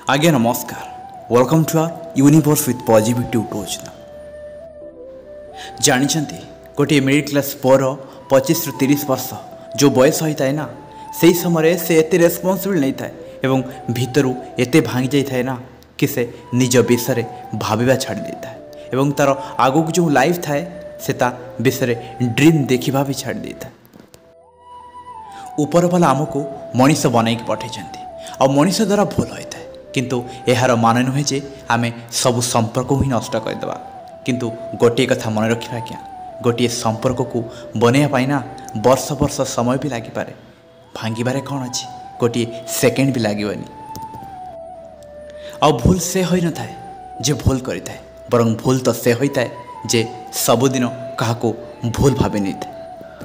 आज्ञा नमस्कार। Welcome to our universe with positivity YouTube channel. जानते गोटे मिडिल क्लास पुअर 25 ରୁ 30 वर्ष जो बयस होता है ना से समय से एत रेस्पॉन्सिबल नहीं था एवं भितर एत भांगी जाए ना कि से निज विषय भाविबा छाड़ देता है एवं तार आगक जो लाइफ थाए से ता विषय ड्रीम देखा भी छाड़ देता है। ऊपर वाला आमको मनीष बनई पठे आ मनीष द्वारा भूल होता है किंतु यार मान नुहे जे आम सब संपर्क ही नष्ट करदे किंतु गोटे कथा मन रखा क्या गोटे संपर्क को बनवाई ना वर्ष वर्ष समय भी लगिपे भांगे कौन अच्छी गोटे सेकेंड भी लगनी आ भूल से हो न था जे भूल करता है बरं भूल तो से होता है जे सबुदिन क्या भूल भावे नहीं था।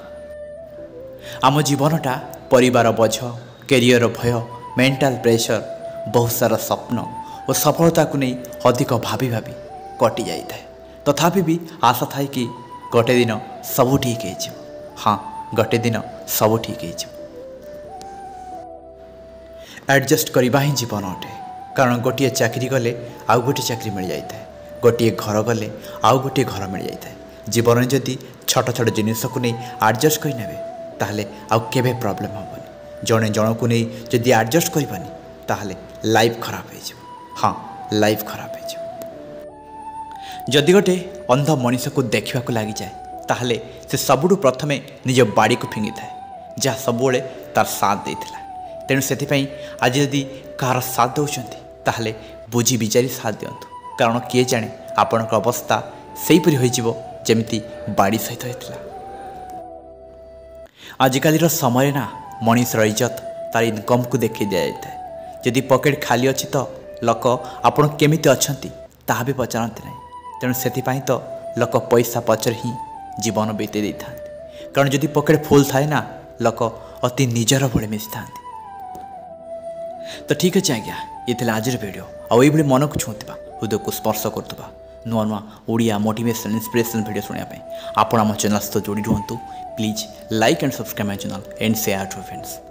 आम जीवनटा परिवार बोझ कैरियर भय मेंटल प्रेशर बहुत सारा स्वप्न और सफलता को नहीं अधिक भाभी भाभी कटि जाए तथापि भी आशा थाए कि गोटे दिन सब ठीक है। हाँ गोटे दिन सब ठीक है। एडजस्ट करवा ही जीवन अटे कारण गोटे चाकरी गले आउ गोटे चाकरी मिल जाए गोटे घर गले आउ गोटे घर मिल जाए जीवन जदि छोट छोट जिनिस को नहीं एडजस्ट करने ताहले आउ केबे प्रॉब्लम हेनी जड़े जन को नहीं जदि एडजस्ट करवानी ताहले लाइफ खराब हो। हाँ लाइफ खराब हो। जदि गोटे अंध मनीष को देखा लगी जाए ताहले से सबुठु प्रथमे निज बाड़ी को फिंगी थाए जहाँ सबुले तार साथ देता तेणु से आज जदि कहार साथ दौरान ताहले बुझी विचारी साथ दिंतु कारण किए जाने आपण अवस्था से जमी बाड़ी सहित होता। आजिकल समय ना मनीषर इज्जत तार इनकम को देखी दि जाए जदि पकेट खाली अच्छी तो लोक आपण केमिति अछंती ताहा भी पचारती ना तेणु से तो लोक पैसा पचर ही जीवन बीते दे था कारण जदि पकेट फुल थाए ना लोक अति निजर भाई मिसी था। तो ठीक अच्छे आज्ञा ये आज वीडियो आई मन को छुआ हृदय को स्पर्श करुवा नुआ नुआ ओडिया मोटिवेशन इंस्पिरेशन वीडियो सुनापी आपण आम चैनल सहित जोड़ी रुहतु। Please like and subscribe my channel and share to friends.